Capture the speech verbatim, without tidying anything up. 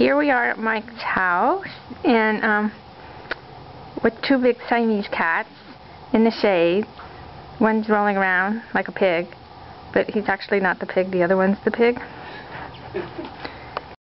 Here we are at Mike's house, and um, with two big Siamese cats in the shade. One's rolling around like a pig, but he's actually not the pig, the other one's the pig.